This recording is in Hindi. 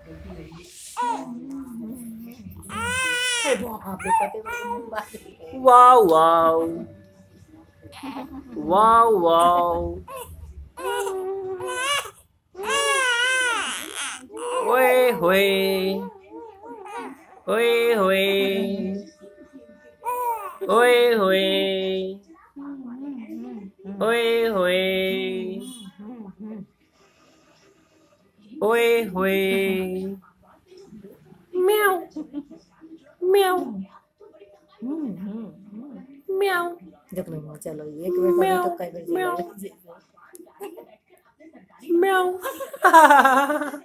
Wow, wow. Wow, wow. Ôi huề. Ôi huề. Ôi huề. Ôi huề. Ôi huề. Mèo. Mèo. Mèo. देख लो चलो एक बार करें तो कई बार Mèo. जाएगा Mèo.